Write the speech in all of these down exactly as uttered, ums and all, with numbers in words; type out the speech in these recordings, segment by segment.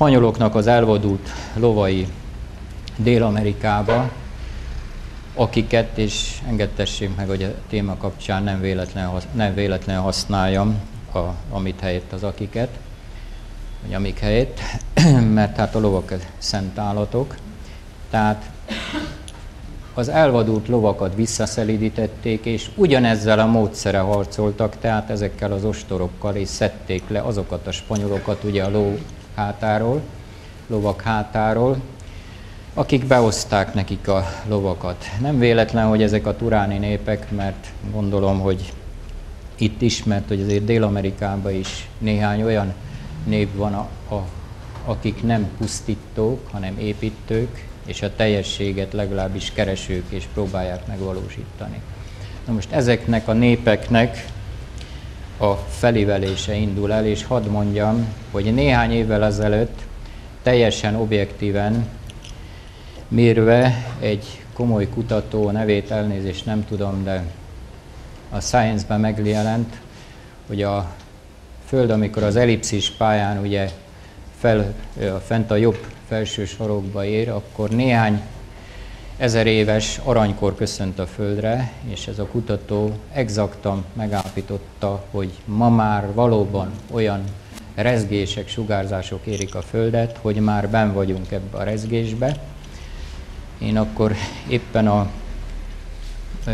spanyoloknak az elvadult lovai Dél-Amerikába, akiket, és engedtessék meg, hogy a téma kapcsán nem véletlen, nem véletlen használjam, a, amit helyett az akiket, vagy amik helyett, mert hát a lovak szent állatok. Tehát az elvadult lovakat visszaszelídítették, és ugyanezzel a módszere harcoltak, tehát ezekkel az ostorokkal, és szedték le azokat a spanyolokat ugye a ló hátáról, lovak hátáról, akik behozták nekik a lovakat. Nem véletlen, hogy ezek a turáni népek, mert gondolom, hogy itt ismert, hogy azért Dél-Amerikában is néhány olyan nép van, a, a, akik nem pusztítók, hanem építők, és a teljességet legalábbis keresők és próbálják megvalósítani. Na most ezeknek a népeknek a felívelése indul el, és hadd mondjam, hogy néhány évvel ezelőtt teljesen objektíven mérve egy komoly kutató, nevét elnézést nem tudom, de a Science-ben megjelent, hogy a Föld, amikor az ellipszis pályán ugye fel, fent a jobb felső sarokba ér, akkor néhány ezer éves aranykor köszönt a Földre, és ez a kutató exaktan megállapította, hogy ma már valóban olyan rezgések, sugárzások érik a Földet, hogy már benn vagyunk ebbe a rezgésbe. Én akkor éppen a ö,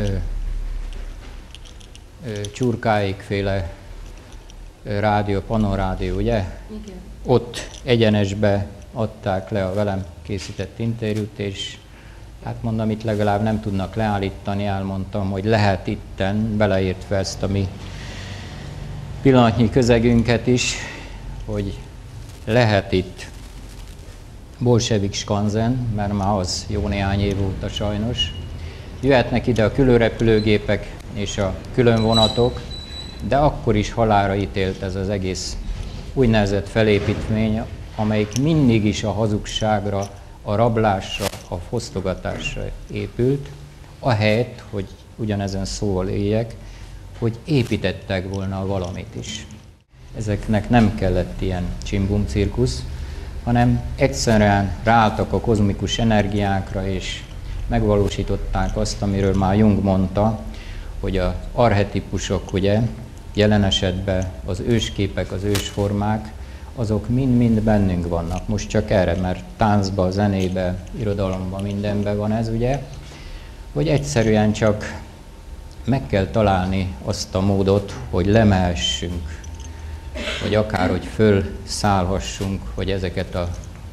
ö, Csurkáékféle rádió, panorádió, ugye? Igen. Ott egyenesbe adták le a velem készített interjút, és hát mondom, itt legalább nem tudnak leállítani, elmondtam, hogy lehet itten, beleértve ezt a mi pillanatnyi közegünket is, hogy lehet itt bolsevik skanzen, mert már az jó néhány év óta sajnos. Jöhetnek ide a különrepülőgépek és a különvonatok, de akkor is halálra ítélt ez az egész úgynevezett felépítmény, amelyik mindig is a hazugságra, a rablásra, a fosztogatásra épült, ahelyett, hogy ugyanezen szóval éljek, hogy építettek volna valamit is. Ezeknek nem kellett ilyen csimbum cirkusz, hanem egyszerűen ráálltak a kozmikus energiákra, és megvalósították azt, amiről már Jung mondta, hogy az archetipusok, ugye, jelen esetben az ősképek, az ősformák, azok mind-mind bennünk vannak. Most csak erre, mert táncban, zenébe, irodalomban, mindenben van ez, ugye, hogy egyszerűen csak meg kell találni azt a módot, hogy lemehessünk, vagy akár, hogy fölszállhassunk, hogy ezeket a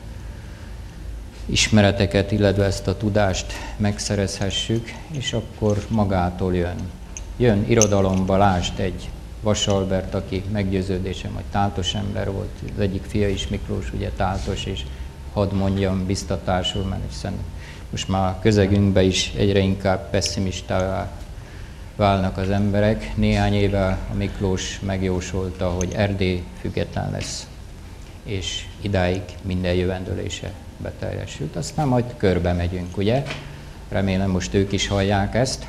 ismereteket, illetve ezt a tudást megszerezhessük, és akkor magától jön. Jön irodalomba, lásd egy Vasalbert, aki meggyőződésem, hogy táltos ember volt, az egyik fia is Miklós, ugye táltos, és hadd mondjam biztatásul, mert hiszen most már a közegünkben is egyre inkább pessimistává válnak az emberek. Néhány éve a Miklós megjósolta, hogy Erdély független lesz, és idáig minden jövendőlése beteljesült. Aztán majd körbe megyünk, ugye? Remélem most ők is hallják ezt.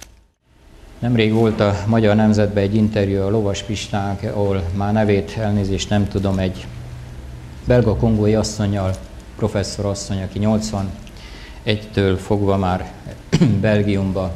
Nemrég volt a Magyar Nemzetben egy interjú a Lovas Pistának, ahol már nevét elnézést nem tudom, egy belga-kongói asszonnyal, professzor asszony, aki nyolcvanegytől fogva már Belgiumba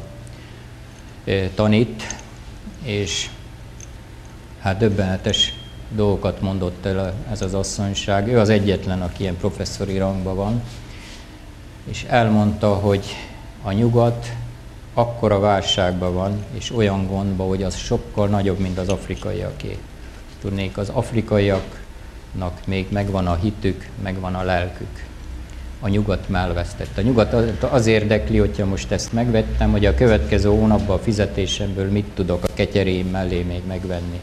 tanít, és hát döbbenetes dolgokat mondott el ez az asszonyság. Ő az egyetlen, aki ilyen professzori rangban van, és elmondta, hogy a nyugat akkora válságban van, és olyan gondban, hogy az sokkal nagyobb, mint az afrikaiaké. Tudnék, az afrikaiaknak még megvan a hitük, megvan a lelkük. A nyugat elvesztett. A nyugat az érdekli, hogyha most ezt megvettem, hogy a következő hónapban a fizetésemből mit tudok a ketyereim mellé még megvenni.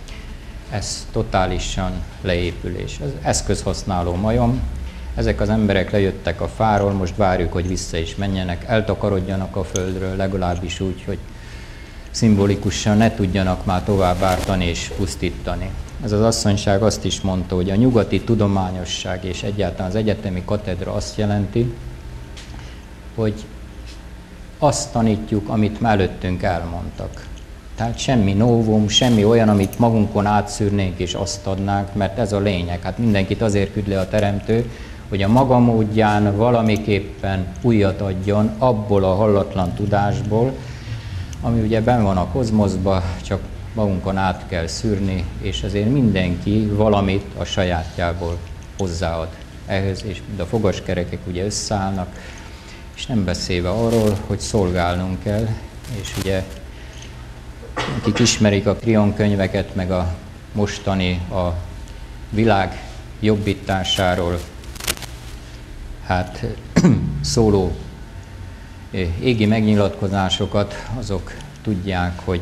Ez totálisan leépülés. Az eszközhasználó majom. Ezek az emberek lejöttek a fáról, most várjuk, hogy vissza is menjenek, eltakarodjanak a földről, legalábbis úgy, hogy szimbolikusan ne tudjanak már tovább ártani és pusztítani. Ez az asszonyság azt is mondta, hogy a nyugati tudományosság és egyáltalán az egyetemi katedra azt jelenti, hogy azt tanítjuk, amit már előttünk elmondtak. Tehát semmi novum, semmi olyan, amit magunkon átszűrnénk és azt adnánk, mert ez a lényeg. Hát mindenkit azért küld le a Teremtő, hogy a maga módján valamiképpen újat adjon abból a hallatlan tudásból, ami ugye benn van a kozmoszban, csak magunkon át kell szűrni, és ezért mindenki valamit a sajátjából hozzáad ehhez, és a fogaskerekek ugye összeállnak, és nem beszélve arról, hogy szolgálnunk kell, és ugye akik ismerik a Krion könyveket, meg a mostani a világ jobbításáról hát szóló égi megnyilatkozásokat, azok tudják, hogy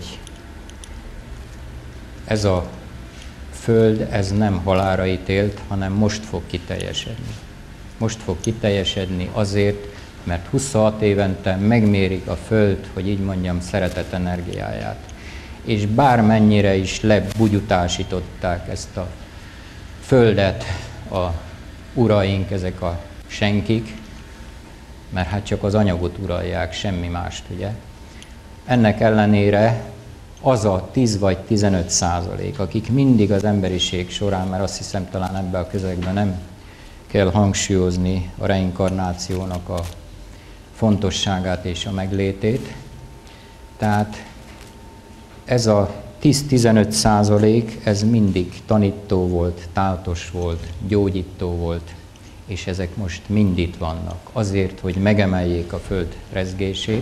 ez a Föld, ez nem halálra ítélt, hanem most fog kiteljesedni. Most fog kiteljesedni azért, mert huszonhat évente megmérik a Föld, hogy így mondjam, szeretet energiáját. És bármennyire is lebugyutásították ezt a Földet a uraink, ezek a senkik, mert hát csak az anyagot uralják, semmi mást, ugye? Ennek ellenére az a tíz vagy tizenöt százalék, akik mindig az emberiség során, mert azt hiszem talán ebben a közegben nem kell hangsúlyozni a reinkarnációnak a fontosságát és a meglétét. Tehát ez a tíz-tizenöt százalék, ez mindig tanító volt, tátos volt, gyógyító volt, és ezek most mind itt vannak, azért, hogy megemeljék a Föld rezgését.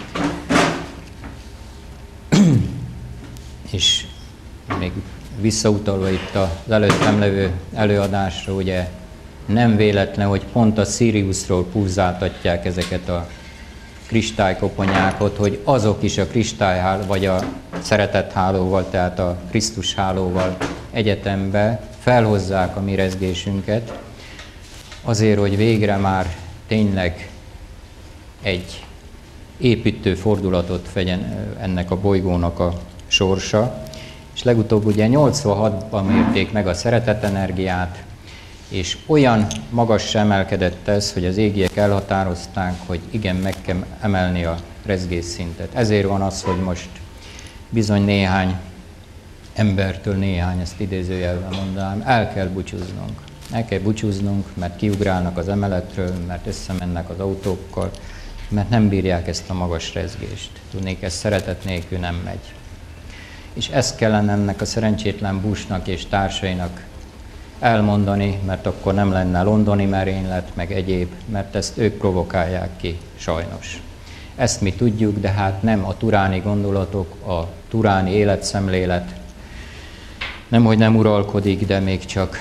És még visszautalva itt az előttem levő előadásra, ugye nem véletlen, hogy pont a Siriusról pulzáltatják ezeket a kristálykoponyákat, hogy azok is a kristályháló, vagy a szeretethálóval, tehát a Krisztus hálóval egyetembe felhozzák a mi rezgésünket, azért, hogy végre már tényleg egy építő fordulatot vegyen ennek a bolygónak a sorsa. És legutóbb ugye nyolcvanhatban mérték meg a szeretetenergiát, és olyan magasra emelkedett ez, hogy az égiek elhatározták, hogy igen, meg kell emelni a rezgésszintet. Ezért van az, hogy most bizony néhány embertől, néhány, ezt idézőjelben mondanám, el kell búcsúznunk. El kell búcsúznunk, mert kiugrálnak az emeletről, mert összemennek az autókkal, mert nem bírják ezt a magas rezgést. Tudnék, ez szeretet nélkül nem megy. És ezt kellene ennek a szerencsétlen Bushnak és társainak elmondani, mert akkor nem lenne londoni merénylet, meg egyéb, mert ezt ők provokálják ki, sajnos. Ezt mi tudjuk, de hát nem a turáni gondolatok, a turáni életszemlélet nemhogy nem uralkodik, de még csak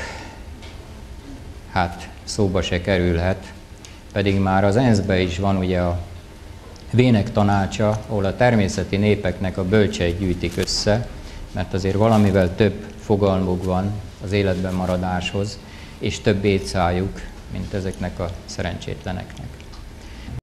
hát szóba se kerülhet. Pedig már az ENSZ-ben is van ugye a Vének tanácsa, ahol a természeti népeknek a bölcseit gyűjtik össze, mert azért valamivel több fogalmuk van az életben maradáshoz, és több étszájuk, mint ezeknek a szerencsétleneknek.